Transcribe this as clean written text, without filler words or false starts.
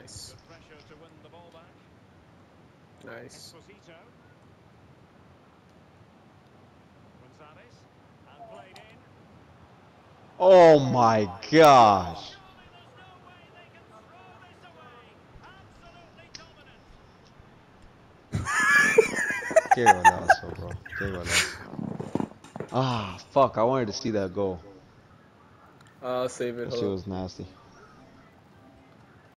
Nice. Good pressure to win the ball back. Nice. Esposito. Gonzalez. And played in. Oh my gosh. Surely there's no way they can throw this away. Absolutely dominant. Qué golazo, bro. Qué golazo. Ah, fuck. I wanted to see that goal. I'll save it. That Hold shit up. was nasty.